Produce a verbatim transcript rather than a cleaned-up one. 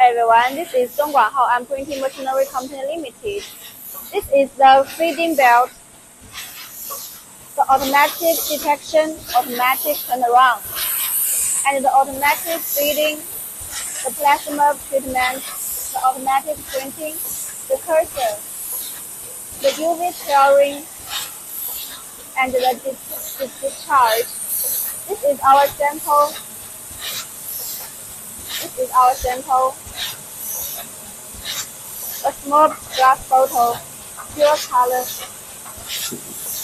everyone, this is Dongguan Haoan Printing Machinery Company Limited. This is the feeding belt, the automatic detection, automatic turnaround, and the automatic feeding, the plasma treatment, the automatic printing, the cursor, the U V clearing, and the discharge. This is our sample. This is our sample. A small glass bottle, pure color.